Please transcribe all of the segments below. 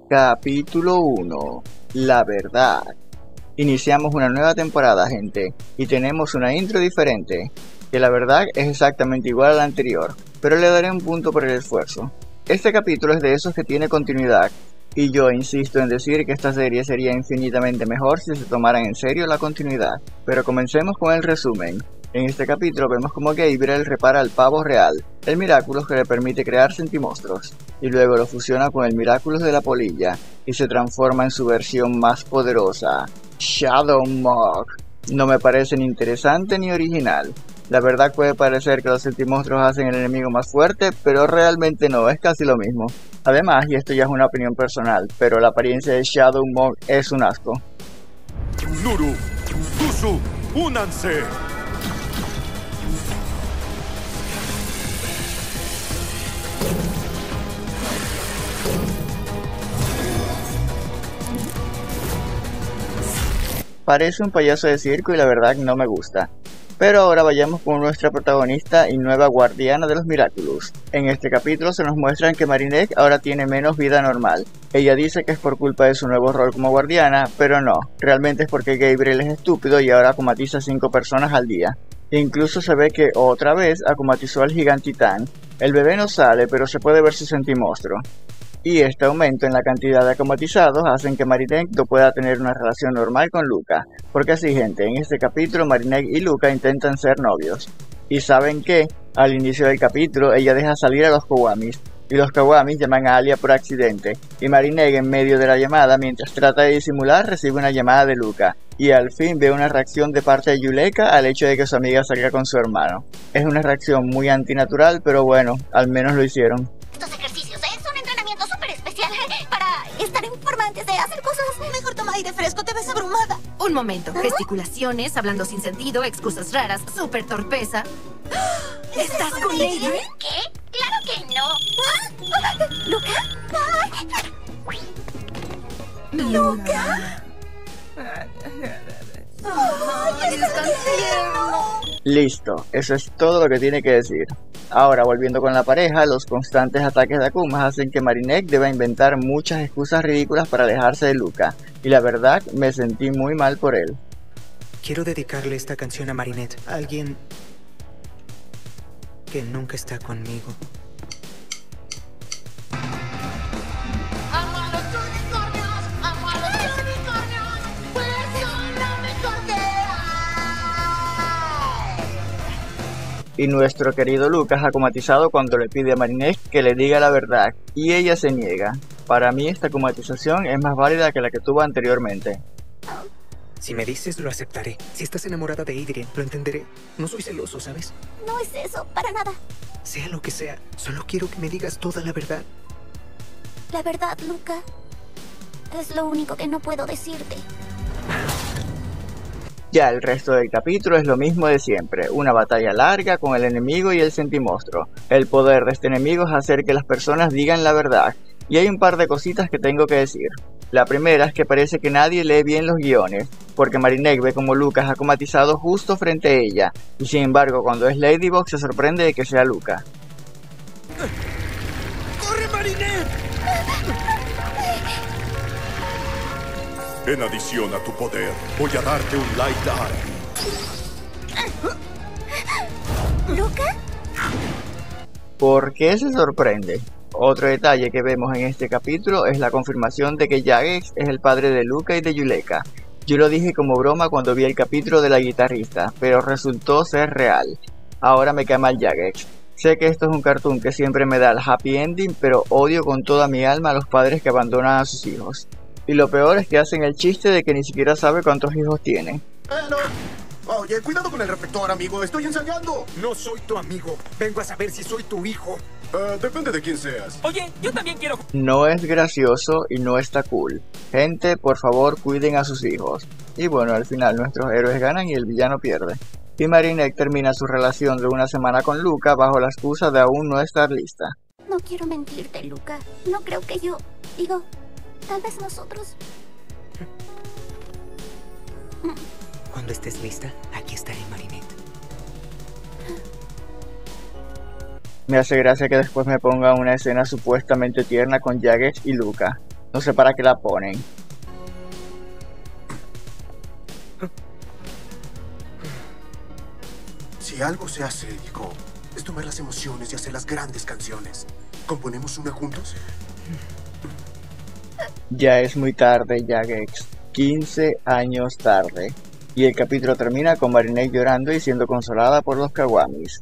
Capítulo 1. La verdad. Iniciamos una nueva temporada, gente, y tenemos una intro diferente, que la verdad es exactamente igual a la anterior, pero le daré un punto por el esfuerzo. Este capítulo es de esos que tiene continuidad, y yo insisto en decir que esta serie sería infinitamente mejor si se tomaran en serio la continuidad. Pero comencemos con el resumen. En este capítulo vemos como Gabriel repara el pavo real, el Miraculous que le permite crear sentimonstruos, y luego lo fusiona con el Miraculous de la polilla, y se transforma en su versión más poderosa, Shadowmog. No me parece ni interesante ni original. La verdad puede parecer que los sentimonstruos hacen el enemigo más fuerte, pero realmente no, es casi lo mismo. Además, y esto ya es una opinión personal, pero la apariencia de Shadowmog es un asco. Nuru, Tusu, únanse. Parece un payaso de circo y la verdad no me gusta. Pero ahora vayamos con nuestra protagonista y nueva guardiana de los Miraculous. En este capítulo se nos muestra que Marinette ahora tiene menos vida normal. Ella dice que es por culpa de su nuevo rol como guardiana, pero no, realmente es porque Gabriel es estúpido y ahora acumatiza a 5 personas al día. Incluso se ve que otra vez acumatizó al gigantitán. El bebé no sale, pero se puede ver su sentimonstruo. Y este aumento en la cantidad de acomatizados hacen que Marinette no pueda tener una relación normal con Luca. Porque así, gente, en este capítulo Marinette y Luca intentan ser novios. Y ¿saben qué? Al inicio del capítulo ella deja salir a los Kawamis. Y los Kawamis llaman a Alia por accidente. Y Marinette en medio de la llamada, mientras trata de disimular, recibe una llamada de Luca. Y al fin ve una reacción de parte de Yuleka al hecho de que su amiga salga con su hermano. Es una reacción muy antinatural, pero bueno, al menos lo hicieron. Estos ejercicios es un entrenamiento súper especial para estar en forma antes de hacer cosas. Mejor toma aire fresco, te ves abrumada. Un momento, gesticulaciones, hablando sin sentido, excusas raras, súper torpeza. ¿Estás con ella? ¿Qué? ¡Claro que no! ¿Luca? ¿Luca? ¡Ay, es tan tierno! Listo, eso es todo lo que tiene que decir. Ahora, volviendo con la pareja, los constantes ataques de Akumas hacen que Marinette deba inventar muchas excusas ridículas para alejarse de Luca, y la verdad, me sentí muy mal por él. Quiero dedicarle esta canción a Marinette, a alguien que nunca está conmigo. ¡Amo a los unicornios! ¡Amo a los unicornios! ¡Pues son lo mejor que hay! Y nuestro querido Luca es acomatizado cuando le pide a Marinette que le diga la verdad, y ella se niega. Para mí esta acumatización es más válida que la que tuvo anteriormente. Si me dices, lo aceptaré. Si estás enamorada de Adrien, lo entenderé. No soy celoso, ¿sabes? No es eso, para nada. Sea lo que sea, solo quiero que me digas toda la verdad. La verdad, Luca, es lo único que no puedo decirte. Ya el resto del capítulo es lo mismo de siempre, una batalla larga con el enemigo y el sentimonstruo. El poder de este enemigo es hacer que las personas digan la verdad, y hay un par de cositas que tengo que decir. La primera es que parece que nadie lee bien los guiones, porque Marinette ve como Luca es acomatizado justo frente a ella, y sin embargo cuando es Ladybug se sorprende de que sea Luca. ¡Corre, Marinette! En adición a tu poder, voy a darte un Light Eye. ¿Luca? ¿Por qué se sorprende? Otro detalle que vemos en este capítulo es la confirmación de que Jagex es el padre de Luca y de Yuleka. Yo lo dije como broma cuando vi el capítulo de la guitarrista, pero resultó ser real. Ahora me cae mal Jagex. Sé que esto es un cartoon que siempre me da el happy ending, pero odio con toda mi alma a los padres que abandonan a sus hijos. Y lo peor es que hacen el chiste de que ni siquiera sabe cuántos hijos tiene. No. Oye, cuidado con el reflector, amigo. Estoy ensayando. No soy tu amigo. Vengo a saber si soy tu hijo. Depende de quién seas. Oye, yo también quiero... No es gracioso y no está cool. Gente, por favor, cuiden a sus hijos. Y bueno, al final nuestros héroes ganan y el villano pierde. Y Marinette termina su relación de una semana con Luca bajo la excusa de aún no estar lista. No quiero mentirte, Luca. No creo que yo... Digo, tal vez nosotros... Cuando estés lista, aquí estaré, Marinette. Me hace gracia que después me ponga una escena supuestamente tierna con Jagex y Luca. No sé para qué la ponen. Si algo se hace, hijo, es tomar las emociones y hacer las grandes canciones. ¿Componemos una juntos? Ya es muy tarde, Jagex. 15 años tarde. Y el capítulo termina con Marinette llorando y siendo consolada por los Kawamis.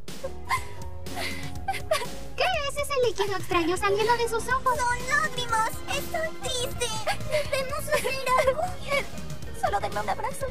¿Qué es ese líquido extraño saliendo de sus ojos? Son lágrimas. Estoy triste. Debemos hacer algo. Solo denme un abrazo.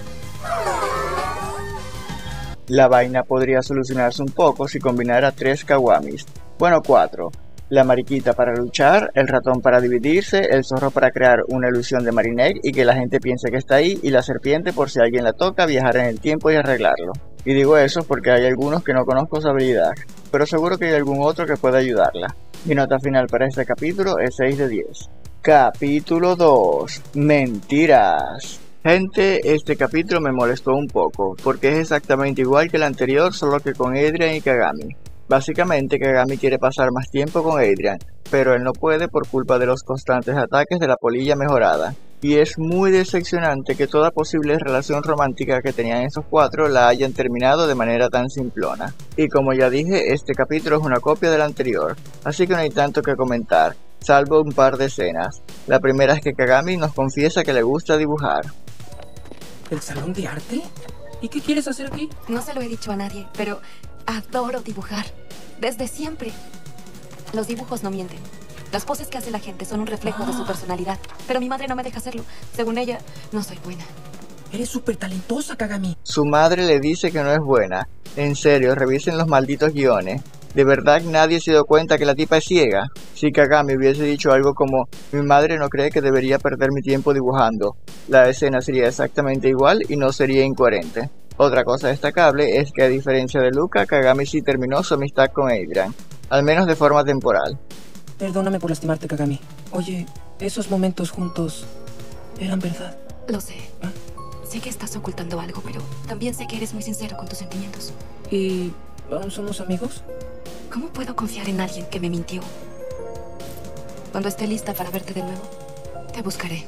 La vaina podría solucionarse un poco si combinara 3 Kawamis. Bueno, 4. La mariquita para luchar, el ratón para dividirse, el zorro para crear una ilusión de Marinette y que la gente piense que está ahí, y la serpiente por si alguien la toca, viajar en el tiempo y arreglarlo. Y digo eso porque hay algunos que no conozco su habilidad, pero seguro que hay algún otro que pueda ayudarla. Mi nota final para este capítulo es 6 de 10. Capítulo 2. Mentiras. Gente, este capítulo me molestó un poco, porque es exactamente igual que el anterior, solo que con Adrian y Kagami. Básicamente, Kagami quiere pasar más tiempo con Adrian, pero él no puede por culpa de los constantes ataques de la polilla mejorada. Y es muy decepcionante que toda posible relación romántica que tenían esos cuatro la hayan terminado de manera tan simplona. Y como ya dije, este capítulo es una copia del anterior, así que no hay tanto que comentar, salvo un par de escenas. La primera es que Kagami nos confiesa que le gusta dibujar. ¿El salón de arte? ¿Y qué quieres hacer aquí? No se lo he dicho a nadie, pero adoro dibujar. Desde siempre. Los dibujos no mienten. Las poses que hace la gente son un reflejo de su personalidad. Pero mi madre no me deja hacerlo. Según ella, no soy buena. Eres súper talentosa, Kagami. Su madre le dice que no es buena. En serio, revisen los malditos guiones. ¿De verdad nadie se dio cuenta que la tipa es ciega? Si Kagami hubiese dicho algo como mi madre no cree que debería perder mi tiempo dibujando, la escena sería exactamente igual y no sería incoherente. Otra cosa destacable es que a diferencia de Luca, Kagami sí terminó su amistad con Adrian, al menos de forma temporal. Perdóname por lastimarte, Kagami. Oye, esos momentos juntos eran verdad. Lo sé. Sé que estás ocultando algo, pero también sé que eres muy sincero con tus sentimientos. ¿Y aún somos amigos? ¿Cómo puedo confiar en alguien que me mintió? Cuando esté lista para verte de nuevo, te buscaré.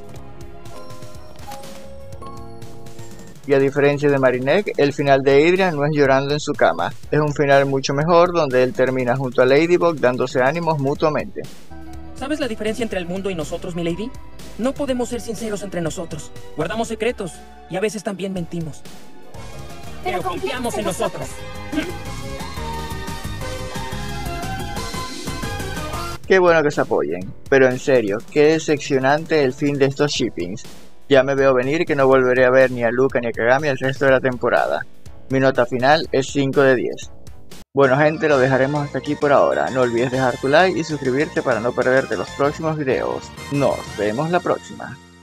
Y a diferencia de Marinette, el final de Adrian no es llorando en su cama. Es un final mucho mejor donde él termina junto a Ladybug dándose ánimos mutuamente. ¿Sabes la diferencia entre el mundo y nosotros, milady? No podemos ser sinceros entre nosotros. Guardamos secretos y a veces también mentimos. Pero confiamos en nosotros. Qué bueno que se apoyen, pero en serio, qué decepcionante el fin de estos shippings. Ya me veo venir que no volveré a ver ni a Luca ni a Kagami el resto de la temporada. Mi nota final es 5 de 10. Bueno gente, lo dejaremos hasta aquí por ahora. No olvides dejar tu like y suscribirte para no perderte los próximos videos. Nos vemos la próxima.